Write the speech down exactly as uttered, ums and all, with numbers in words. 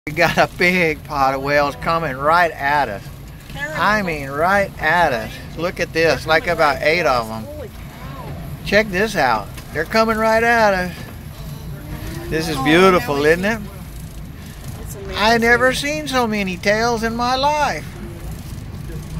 We got a big pot of whales coming right at us. I mean right at us. Look at this, like about eight of them. Check this out. They're coming right at us. This is beautiful, isn't it? I never seen so many tails in my life.